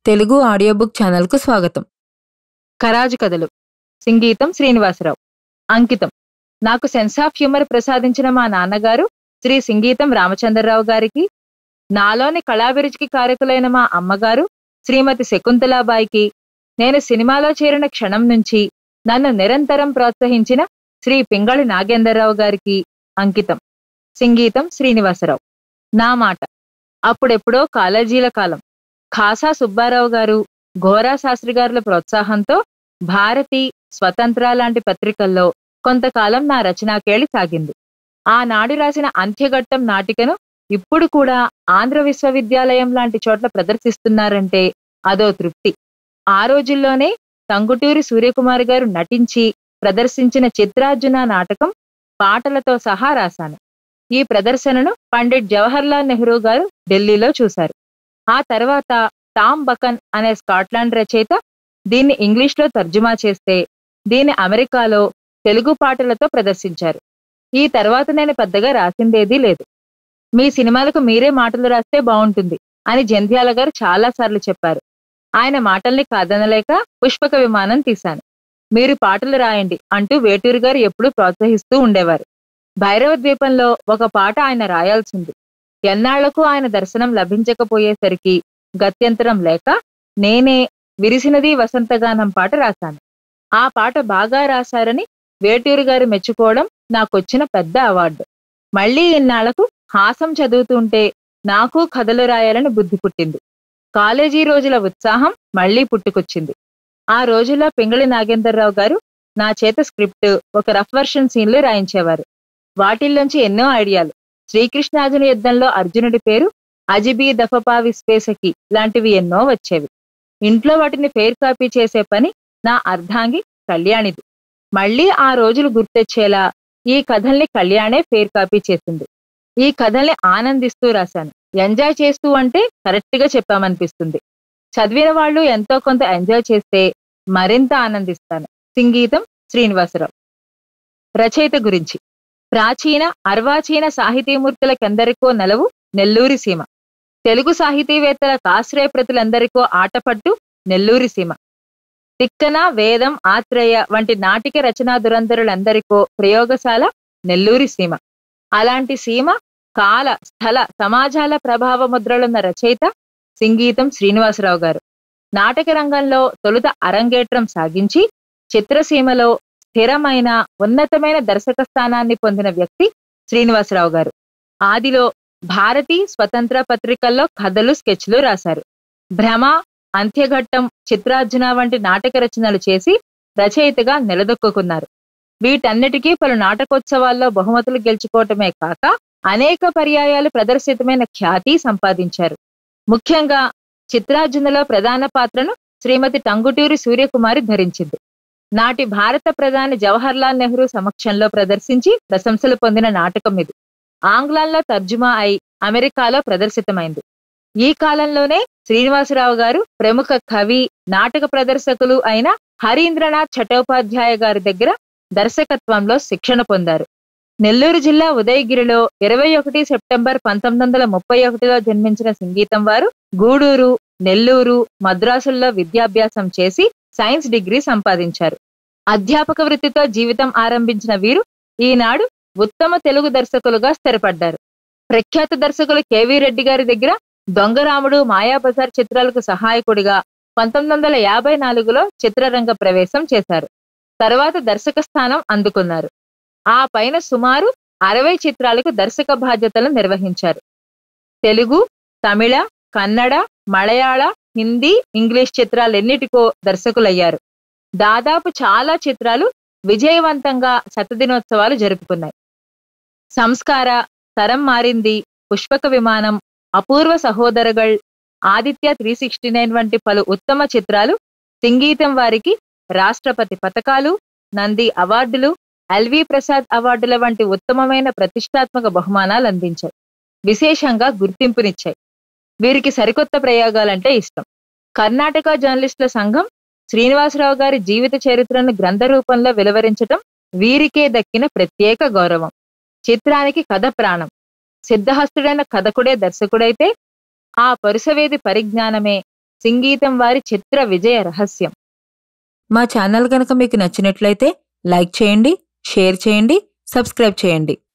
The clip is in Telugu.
తెలుగు ఆడియో బుక్ ఛానల్కు స్వాగతం. ఖరాజు కథలు. సంగీతం శ్రీనివాసరావు. అంకితం. నాకు సెన్స్ ఆఫ్ హ్యూమర్ ప్రసాదించిన మా నాన్నగారు శ్రీ సంగీతం రామచంద్రరావు గారికి, నాలోని కళాభిరుచికి కారకులైన మా అమ్మగారు శ్రీమతి శకుంతలాబాయికి, నేను సినిమాలో చేరిన క్షణం నుంచి నన్ను నిరంతరం ప్రోత్సహించిన శ్రీ పింగళి నాగేంద్రరావు గారికి అంకితం. సంగీతం శ్రీనివాసరావు. నా మాట. అప్పుడెప్పుడో కాలేజీల కాలం. ఖాసా సుబ్బారావు గారు, ఘోరా శాస్త్రి గారుల ప్రోత్సాహంతో భారతి, స్వతంత్ర లాంటి పత్రికల్లో కొంతకాలం నా రచనాకేళి సాగింది. ఆనాడు రాసిన అంత్యఘట్టం నాటికను ఇప్పుడు కూడా ఆంధ్ర విశ్వవిద్యాలయం లాంటి చోట్ల ప్రదర్శిస్తున్నారంటే అదో తృప్తి. ఆ రోజుల్లోనే టంగుటూరి సూర్యకుమార్ గారు నటించి ప్రదర్శించిన చిత్రార్జున నాటకం పాటలతో సహా రాశాను. ఈ ప్రదర్శనను పండిట్ జవహర్లాల్ నెహ్రూ గారు ఢిల్లీలో చూశారు. ఆ తర్వాత టామ్ బకన్ అనే స్కాట్లాండ్ రచయిత దీన్ని ఇంగ్లీష్లో తర్జుమా చేస్తే దీన్ని అమెరికాలో తెలుగు పాటలతో ప్రదర్శించారు. ఈ తర్వాత నేను పెద్దగా రాసిందేదీ లేదు. మీ సినిమాలకు మీరే మాటలు రాస్తే బాగుంటుంది అని జంధ్యాల గారు చాలాసార్లు చెప్పారు. ఆయన మాటల్ని కాదనలేక పుష్పక విమానం తీశాను. మీరు పాటలు రాయండి అంటూ వేటూరు గారు ఎప్పుడూ ప్రోత్సహిస్తూ ఉండేవారు. భైరవ ద్వీపంలో ఒక పాట ఆయన రాయాల్సింది. ఎన్నాళ్లకు ఆయన దర్శనం లభించకపోయేసరికి గత్యంతరం లేక నేనే విరిసినది వసంతగానం పాట రాశాను. ఆ పాట బాగా రాశారని వేటూరు గారు మెచ్చుకోవడం నాకొచ్చిన పెద్ద అవార్డు. మళ్లీ ఇన్నాళ్లకు హాసం చదువుతుంటే నాకు కథలు రాయాలని బుద్ధి పుట్టింది. కాలేజీ రోజుల ఉత్సాహం మళ్లీ పుట్టుకొచ్చింది. ఆ రోజుల్లో పింగళి నాగేంద్రరావు గారు నా చేత స్క్రిప్ట్, ఒక రఫ్ వర్షన్ సీన్లు రాయించేవారు. వాటిల్లోంచి ఎన్నో ఐడియాలు. శ్రీకృష్ణార్జున యుద్ధంలో అర్జునుడి పేరు అజిబీ దఫపా విస్పేసకి లాంటివి ఎన్నో వచ్చేవి. ఇంట్లో వాటిని ఫెయిర్ కాపీ చేసే పని నా అర్ధాంగి కళ్యాణిది. మళ్లీ ఆ రోజులు గుర్తొచ్చేలా ఈ కథల్ని కళ్యాణే ఫెయిర్ కాపీ చేసింది. ఈ కథల్ని ఆనందిస్తూ రాశాను. ఎంజాయ్ చేస్తూ అంటే కరెక్ట్ గా చెప్పామనిపిస్తుంది. చదివిన వాళ్ళు ఎంతో కొంత ఎంజాయ్ చేస్తే మరింత ఆనందిస్తాను. సంగీతం శ్రీనివాసరావు. రచయిత గురించి. ప్రాచీన అర్వాచీన సాహితీమూర్తులకెందరికో నెలవు నెల్లూరి సీమ. తెలుగు సాహితీవేత్తల కాశ్రయప్రతులందరికో ఆటపట్టు నెల్లూరి సీమ. తిక్కన, వేదం, ఆత్రేయ వంటి నాటిక రచనా దురంధరులందరికో ప్రయోగశాల నెల్లూరి సీమ. అలాంటి సీమ, కాల, స్థల, సమాజాల ప్రభావ ముద్రలున్న రచయిత సంగీతం శ్రీనివాసరావు గారు. నాటక రంగంలో తొలుత అరంగేట్రం సాగించి చిత్రసీమలో స్థిరమైన, ఉన్నతమైన దర్శక స్థానాన్ని పొందిన వ్యక్తి శ్రీనివాసరావు గారు. ఆదిలో భారతి, స్వతంత్ర పత్రికల్లో కథలు, స్కెచ్లు రాశారు. భ్రమ, అంత్యఘట్టం, చిత్రార్జున వంటి నాటక రచనలు చేసి రచయితగా నిలదొక్కున్నారు. వీటన్నిటికీ పలు నాటకోత్సవాల్లో బహుమతులు గెలుచుకోవటమే కాక అనేక పర్యాయాలు ప్రదర్శితమైన ఖ్యాతి సంపాదించారు. ముఖ్యంగా చిత్రార్జునలో ప్రధాన పాత్రను శ్రీమతి టంగుటూరి సూర్యకుమారి ధరించింది. నాటి భారత ప్రధాని జవహర్లాల్ నెహ్రూ సమక్షంలో ప్రదర్శించి ప్రశంసలు పొందిన నాటకం ఇది. ఆంగ్లంలో తర్జుమా అయి అమెరికాలో ప్రదర్శితమైంది. ఈ కాలంలోనే శ్రీనివాసరావు గారు ప్రముఖ కవి, నాటక ప్రదర్శకులు అయిన హరీంద్రనాథ్ చటోపాధ్యాయ గారి దగ్గర దర్శకత్వంలో శిక్షణ పొందారు. నెల్లూరు జిల్లా ఉదయగిరిలో 21 సెప్టెంబర్ 1931లో జన్మించిన సంగీతం వారు గూడూరు, నెల్లూరు, మద్రాసుల్లో విద్యాభ్యాసం చేసి సైన్స్ డిగ్రీ సంపాదించారు. అధ్యాపక వృత్తితో జీవితం ఆరంభించిన వీరు ఈనాడు ఉత్తమ తెలుగు దర్శకులుగా స్థిరపడ్డారు. ప్రఖ్యాత దర్శకులు కెవి రెడ్డి గారి దగ్గర దొంగరాముడు, మాయాబజార్ చిత్రాలకు సహాయకుడిగా 1954లో చిత్రరంగ ప్రవేశం చేశారు. తర్వాత దర్శక స్థానం అందుకున్నారు. ఆ పైన సుమారు 60 చిత్రాలకు దర్శక బాధ్యతలు నిర్వహించారు. తెలుగు, తమిళ, కన్నడ, మలయాళ, హిందీ, ఇంగ్లీష్ చిత్రాలెన్నిటికో దర్శకులయ్యారు. దాదాపు చాలా చిత్రాలు విజయవంతంగా శతదినోత్సవాలు జరుపుకున్నాయి. సంస్కార, తరం మారింది, పుష్పక విమానం, అపూర్వ సహోదరగళ్, ఆదిత్య 369 వంటి పలు ఉత్తమ చిత్రాలు సంగీతం వారికి రాష్ట్రపతి పతకాలు, నంది అవార్డులు, ఎల్వి ప్రసాద్ అవార్డుల వంటి ఉత్తమమైన ప్రతిష్టాత్మక బహుమానాలు అందించాయి. విశేషంగా గుర్తింపునిచ్చాయి. వీరికి సరికొత్త ప్రయోగాలంటే ఇష్టం. కర్ణాటక జర్నలిస్టుల సంఘం శ్రీనివాసరావు గారి జీవిత చరిత్రను గ్రంథ రూపంలో వెలువరించటం వీరికే దక్కిన ప్రత్యేక గౌరవం. చిత్రానికి కథ ప్రాణం. సిద్ధహస్తుడైన కథకుడే దర్శకుడైతే ఆ పరుసవేది పరిజ్ఞానమే సింగీతం వారి చిత్ర విజయ రహస్యం. మా ఛానల్ కనుక మీకు నచ్చినట్లయితే లైక్ చేయండి, షేర్ చేయండి, సబ్స్క్రైబ్ చేయండి.